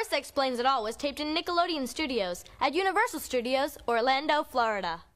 Marissa Explains It All was taped in Nickelodeon Studios at Universal Studios, Orlando, Florida.